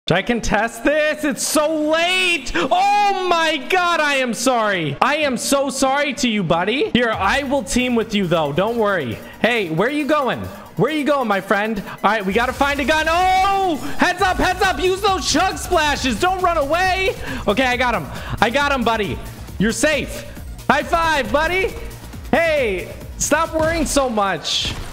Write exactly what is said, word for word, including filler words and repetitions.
Should I contest this? It's so late. Oh my god, I am sorry. I am so sorry to you, buddy. Here, I will team with you though. Don't worry. Hey, where are you going? Where are you going, my friend? All right, we got to find a gun. Oh, heads up, heads up. Use those chug splashes. Don't run away. Okay, I got him. I got him, buddy. You're safe. High five, buddy. Hey, stop worrying so much.